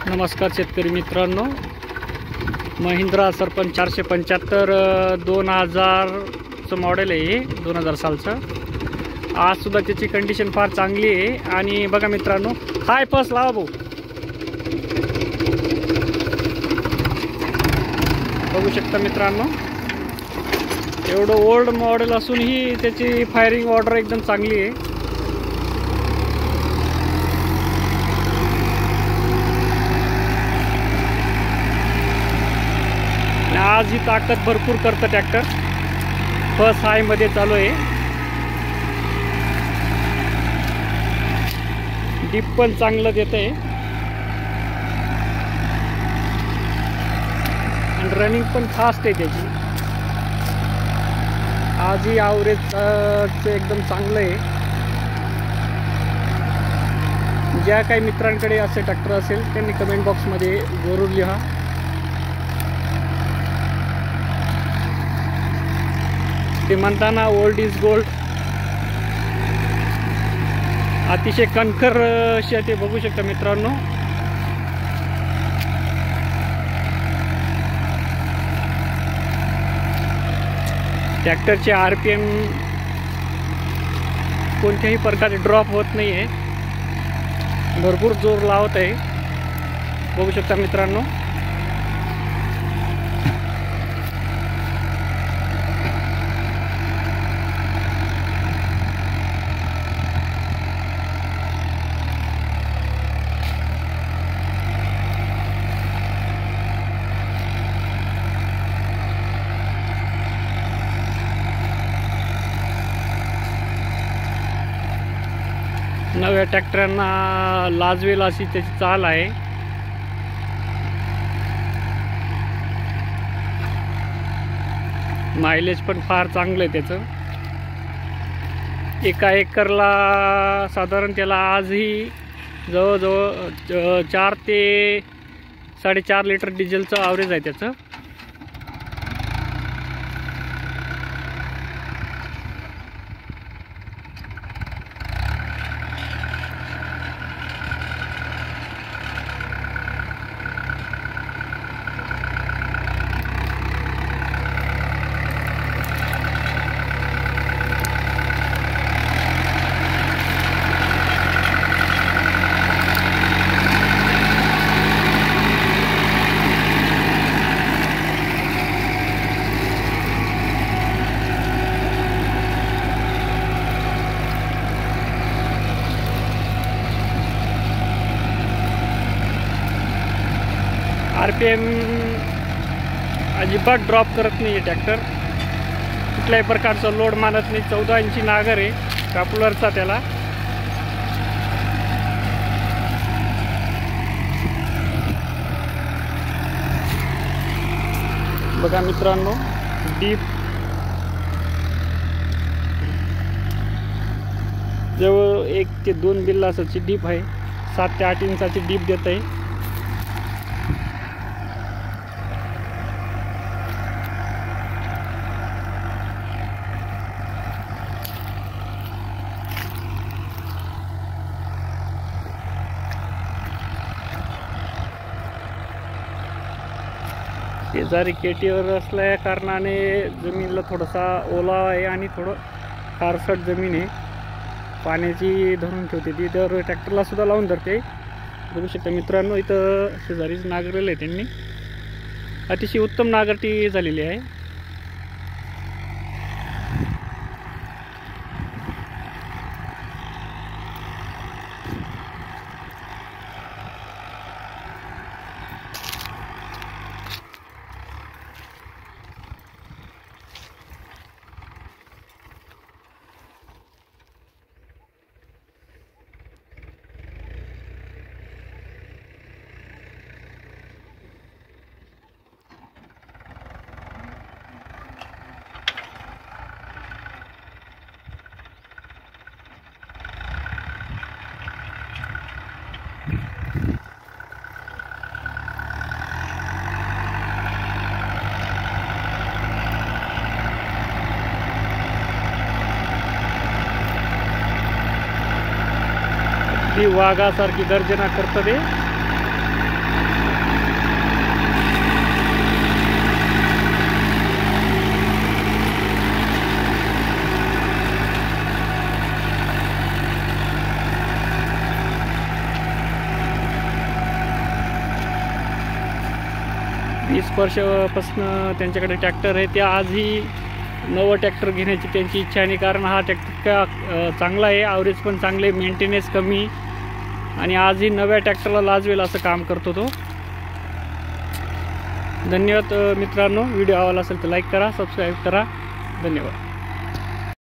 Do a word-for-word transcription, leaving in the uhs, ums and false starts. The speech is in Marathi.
नमस्कार शेतकरी मित्रांनो, महिंद्रा सरपंच चारशे पंच्याहत्तर दोन हजारचं मॉडेल आहे, दोन हजार सालचं. आजसुद्धा त्याची कंडिशन फार चांगली आहे. आणि बघा मित्रांनो, हाय पस लावा भाऊ, बघू शकता मित्रांनो, एवढं ओल्ड मॉडेल असूनही त्याची फायरिंग ऑर्डर एकदम चांगली आहे. आज ही ताकद भरपूर करतं ट्रॅक्टर. फर्स्ट हाय मध्ये चालू आहे. डीप पण चांगलं देत आहे आणि रनिंग पण फास्ट आहे त्याची. आज ही ॲव्हरेज एकदम चांगलं आहे. ज्या काही मित्रांकडे असे ट्रॅक्टर असेल त्यांनी कमेंट बॉक्समध्ये जरूर लिहा. ते म्हणताना ओल्ड इज गोल्ड. अतिशय कणखर शेत बघू शकता मित्रांनो. ट्रॅक्टरचे आर पी एम कोणत्याही प्रकारे ड्रॉप होत नाही आहे, भरपूर जोर लावत आहे, बघू शकता मित्रांनो. नव्या ट्रॅक्टरांना लाजवेल अशी त्याची चाल आहे. मायलेज पण फार चांगलं आहे त्याचं. एका एकरला साधारण त्याला आजही जवळजवळ चार ते साडेचार लिटर डिझेलचं ॲव्हरेज आहे त्याचं. आर पी एम अजिबात ड्रॉप करत नाही आहे ट्रॅक्टर. कुठल्याही प्रकारचा लोड मानत नाही. चौदा इंची नागर आहे पॉप्युलरचा त्याला. बघा मित्रांनो, डीप जवळ एक ते दोन बिल्लासाची डीप आहे. सात ते आठ इंचाची डीप देत आहे. शेजारी केटीवर असल्या कारणाने जमिनीला थोडासा ओला आहे आणि थोडं खारसट जमीन आहे. पाण्याची धरून ठेवते ती, तर ट्रॅक्टरला सुद्धा लावून धरते. बघू शकता मित्रांनो, इथं शेजारीच नांगरलेलं आहे त्यांनी. अतिशय उत्तम नांगरटी झालेली आहे. ती वाघासारखी गर्जना करतं ते. वीस वर्षापासून त्यांच्याकडे ट्रॅक्टर आहे. ते आजही नवं ट्रॅक्टर घेण्याची त्यांची इच्छा आहे, कारण हा ट्रॅक्टर इतका चांगला आहे, ॲव्हरेज पण चांगले, मेंटेनन्स कमी आणि आजही नव्या ट्रॅक्टरला लाजवेल असं काम करतो तो. धन्यवाद मित्रांनो. व्हिडिओ आवडला असेल तर लाईक करा, सबस्क्राईब करा. धन्यवाद.